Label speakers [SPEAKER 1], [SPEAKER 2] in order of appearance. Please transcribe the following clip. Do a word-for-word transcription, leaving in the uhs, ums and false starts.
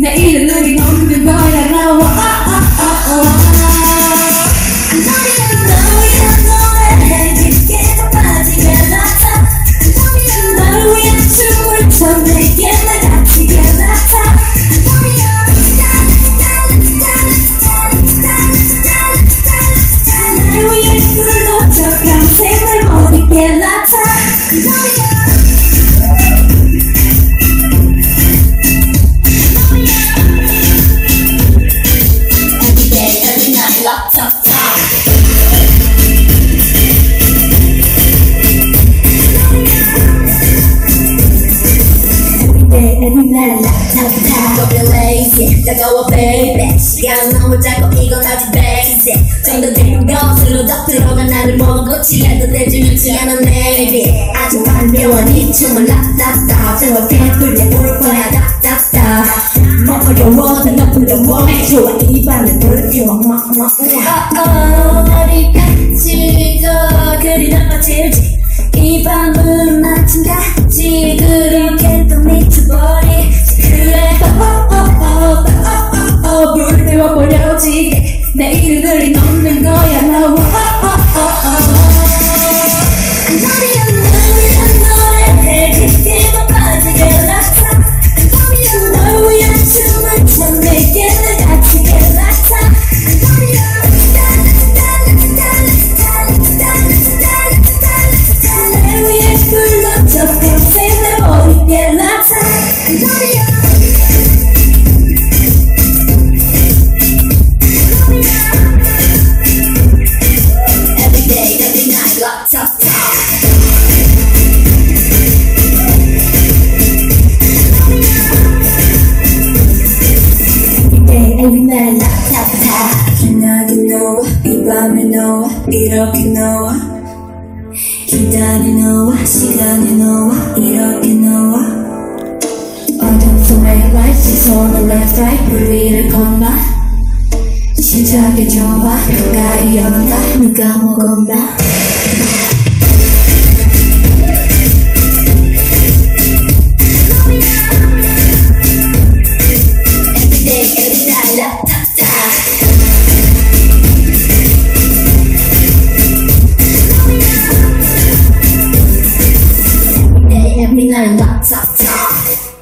[SPEAKER 1] 내일은 눈이 없는 거야 나와
[SPEAKER 2] 따가워 baby 시간 너무 짧고 이건 아직 basic 좀더 깊은 것으로 더 들어가 나를 먹고 취해도 되지 늦지 않아 maybe 아직 반려워 네 춤을 락락락 세월 배불려 볼 거야 닥닥닥 뭐 어려워 더 너프러워 좋아 이 밤을 불태워 막막 어디까지 더 그리 넘어질지 이 밤은 마침같이 그렇게 또 미쳐버리지 그래 불 태워버려지 내일은 흐리 넘는 거야 나와 너리는 너리는 노래에 깊게만 빠지게 나타 널 위한 춤을 춰 내게 날 다치게 나타 내 위에 불러줘 평생 날 버리게 나타 Every night 락타타 기나게 너와 이 밤에 너와 이렇게 너와 기다린 너와 시간에 너와 이렇게 너와 어둠 속에 light 시선을 left right 불 위를 건너 시작의 좋아 가까이 온다 누가 먹었나 Every night, top, top, top.